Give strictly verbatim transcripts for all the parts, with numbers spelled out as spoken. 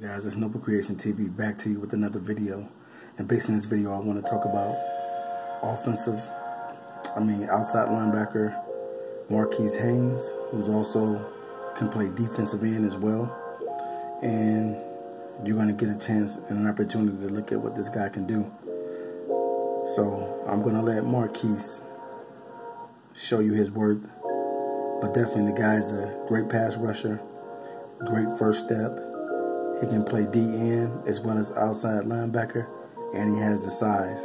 Guys, it's Noble Creation T V back to you with another video. And based on this video, I want to talk about offensive, I mean outside linebacker Marquis Haynes, who's also can play defensive end as well. And you're going to get a chance and an opportunity to look at what this guy can do. So I'm going to let Marquis show you his worth. But definitely the guy's a great pass rusher, great first step. He can play D end as well as outside linebacker, and he has the size.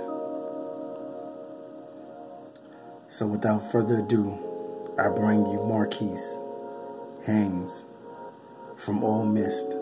So without further ado, I bring you Marquis Haynes from Ole Miss.